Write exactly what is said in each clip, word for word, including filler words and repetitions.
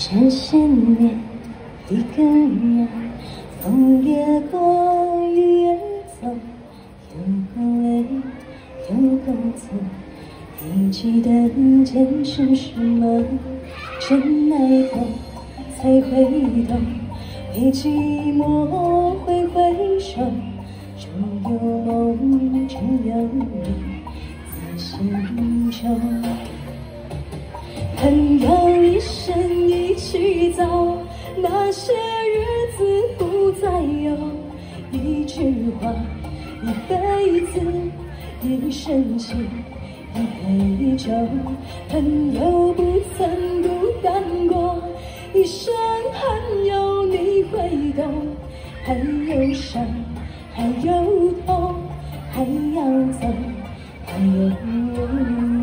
这些年，一个人，风也过，雨也走，有过泪，有过痛。你记得坚持什么？真爱过，才会懂。为寂寞挥挥手，终有梦，终有你在心中。朋友一生一起走，那些日子不再有。一句话，一辈子，一生情，一杯酒。朋友不曾孤单过，一生还有你会懂。还有伤，还有痛，还要走，还有我。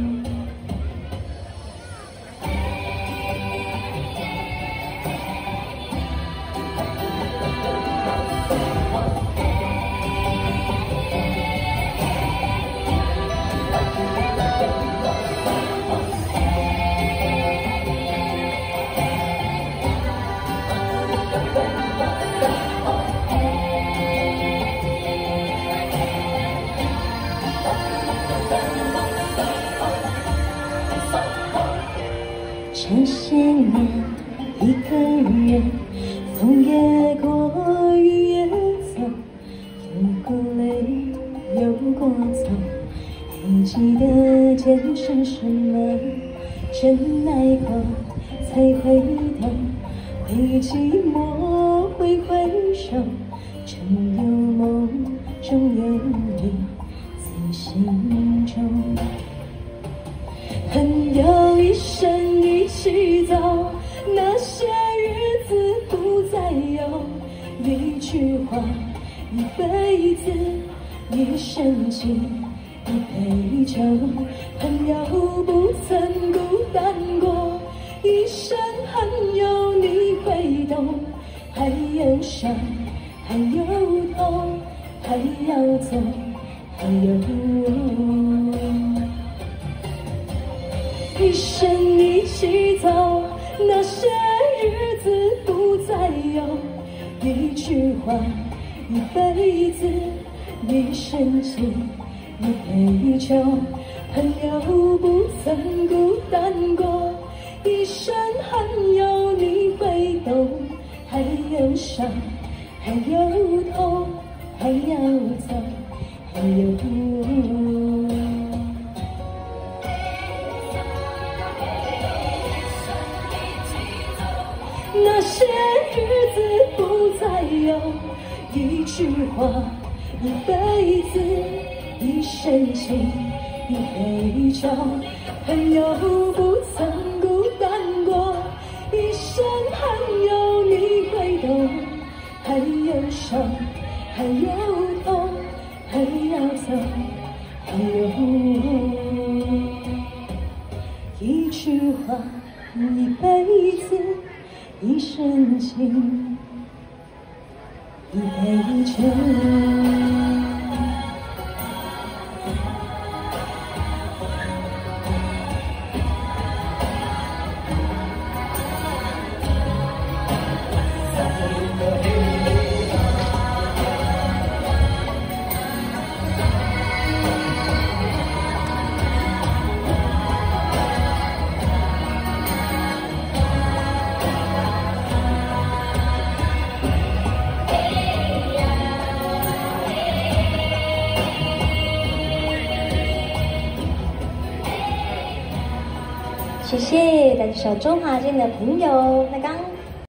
这些年，一个人，风也过，雨也走，有过泪，有过痛。还记得坚持什么？真爱过，才会懂。为寂寞挥挥手，终有梦，终有你在心中。朋友一生一起走，那些日子不再有。一句话，一辈子，一生情，一杯酒。朋友不曾孤单过，一生还有你会懂。还有伤，还有痛，还要走，还有我。一生一起走，那些日子不再有。一句话，一辈子，一生情，一杯酒。朋友不曾孤单过，一生还有你会懂。还有伤，还有痛，还要走，还有我。那些日子不再有，一句话，一辈子，一生情，一杯酒。朋友不曾孤单过，一生还有你会懂。还有伤，还有痛，还要走，还有我。一句话，一辈子，一生情，一杯酒。谢谢，这是首周华健的朋友。那刚